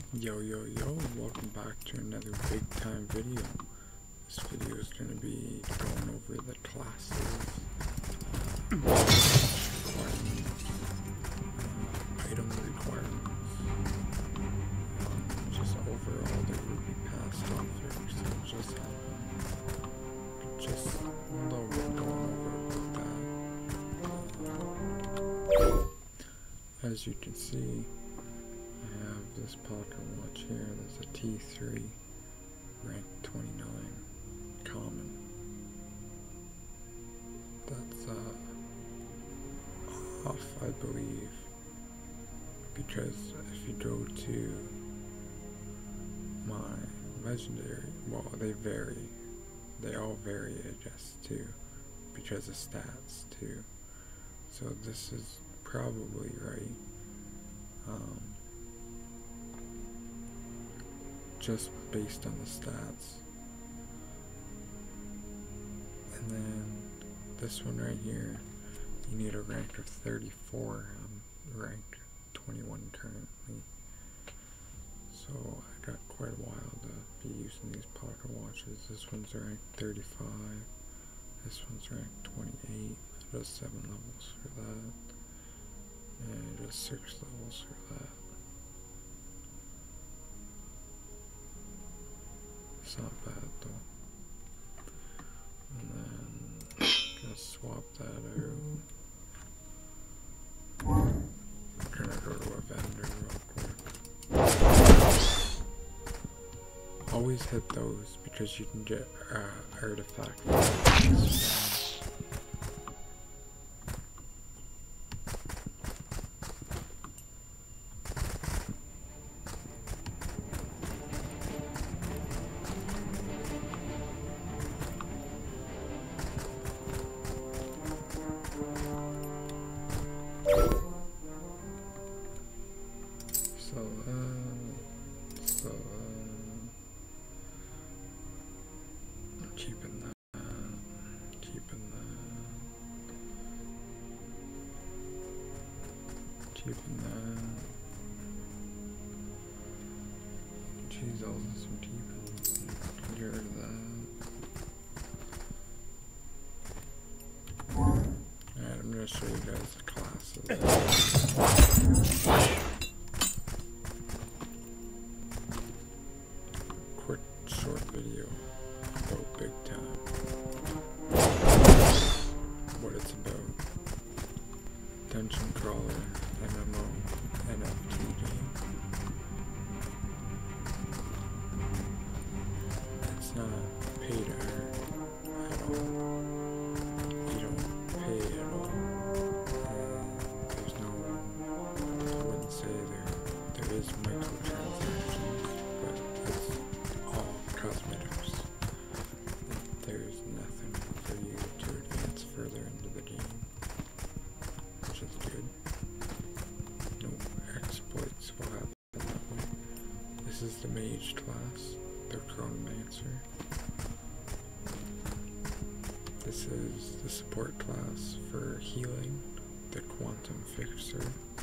Yo, welcome back to another big time video. This video is going to be going over the classes, requirements, item requirements, just overall there will be past topics that just happened. Just a little bit going over about that. As you can see, I have this pocket watch here. There's a T3, rank 29, common. That's off, I believe, because if you go to my legendary, well, they vary. They all vary, I guess, too, because of stats, too. So this is probably right. Just based on the stats. And then this one right here, you need a rank of 34. I'm rank 21 currently. So I got quite a while to be using these pocket watches. This one's rank 35. This one's rank 28. It does 7 levels for that. And it does 6 levels for that. It's not bad though. And then just swap that out. I'm gonna go to a vendor real quick. Always hit those because you can get artifacts. Keeping that. Jeez, all this I'm keeping. Get rid of that. Alright, I'm gonna show you guys the classes. Quick, short video about Big Time. What it's about. Dungeon crawler, MMO, NFT game. It's not pay to earn at all. You don't pay at all. There's no, I wouldn't say there is microtransactions, but it's all cosmetics. There's nothing for you to advance further into the game. Which is good. No exploits will happen that way. This is the mage class, the chronomancer. This is the support class for healing, the quantum fixer.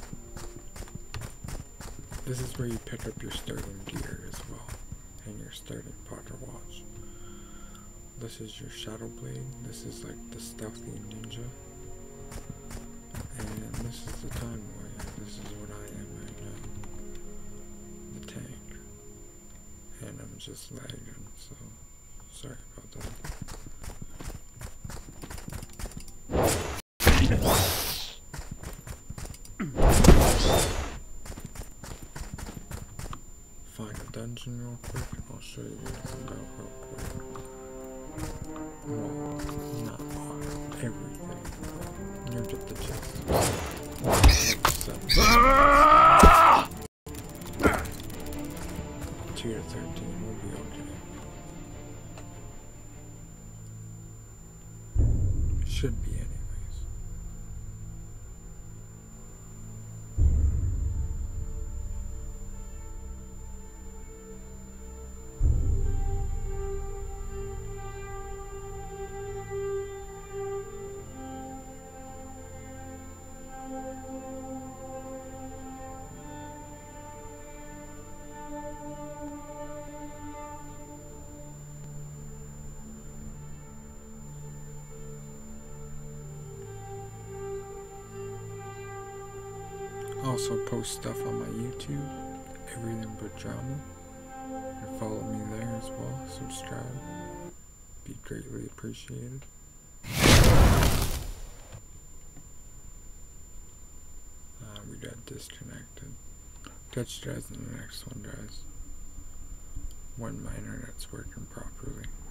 This is where you pick up your starting gear as well, and your starting pocket watch. This is your shadow blade. This is like the stealthy ninja. And this is the time warrior. This is what I am right now. The tank. And I'm just lagging, so sorry about that. Find a dungeon real quick. I'll show you what it's about real quick. Well, not all, everything. You'll get the gist. 2 to 13 will be okay. Should be anyways. also post stuff on my YouTube, Everything But Drama. And follow me there as well. Subscribe. Be greatly appreciated. We got disconnected. Catch you guys in the next one, guys. When my internet's working properly.